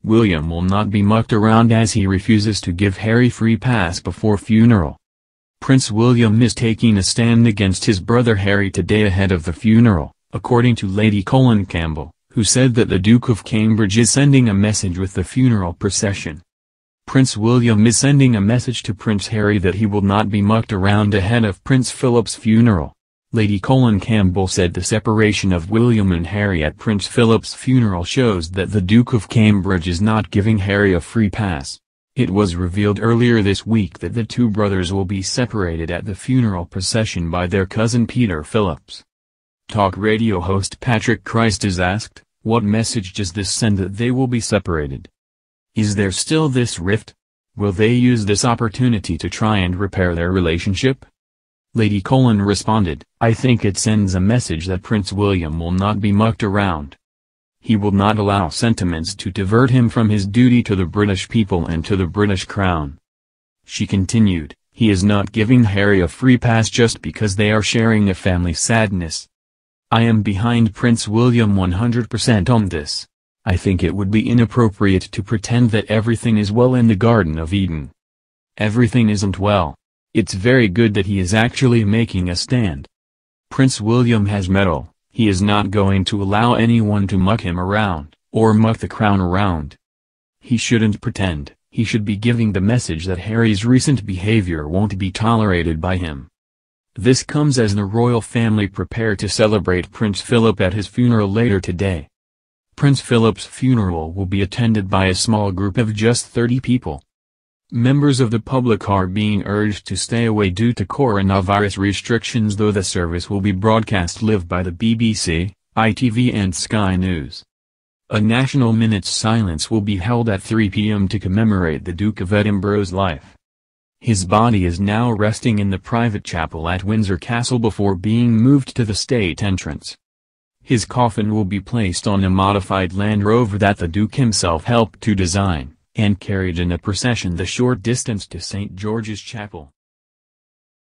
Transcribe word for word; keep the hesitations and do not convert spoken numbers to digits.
William will not be mucked around as he refuses to give Harry free pass before funeral. Prince William is taking a stand against his brother Harry today ahead of the funeral, according to Lady Colin Campbell, who said that the Duke of Cambridge is sending a message with the funeral procession. Prince William is sending a message to Prince Harry that he will not be mucked around ahead of Prince Philip's funeral. Lady Colin Campbell said the separation of William and Harry at Prince Philip's funeral shows that the Duke of Cambridge is not giving Harry a free pass. It was revealed earlier this week that the two brothers will be separated at the funeral procession by their cousin Peter Phillips. Talk radio host Patrick Christ is asked, what message does this send that they will be separated? Is there still this rift? Will they use this opportunity to try and repair their relationship? Lady Colin responded, I think it sends a message that Prince William will not be mucked around. He will not allow sentiments to divert him from his duty to the British people and to the British Crown. She continued, he is not giving Harry a free pass just because they are sharing a family sadness. I am behind Prince William one hundred percent on this. I think it would be inappropriate to pretend that everything is well in the Garden of Eden. Everything isn't well. It's very good that he is actually making a stand. Prince William has mettle, he is not going to allow anyone to muck him around, or muck the crown around. He shouldn't pretend, he should be giving the message that Harry's recent behavior won't be tolerated by him. This comes as the royal family prepare to celebrate Prince Philip at his funeral later today. Prince Philip's funeral will be attended by a small group of just thirty people. Members of the public are being urged to stay away due to coronavirus restrictions, though the service will be broadcast live by the B B C, I T V and Sky News. A national minute's silence will be held at three p m to commemorate the Duke of Edinburgh's life. His body is now resting in the private chapel at Windsor Castle before being moved to the state entrance. His coffin will be placed on a modified Land Rover that the Duke himself helped to design, and carried in a procession the short distance to Saint George's Chapel.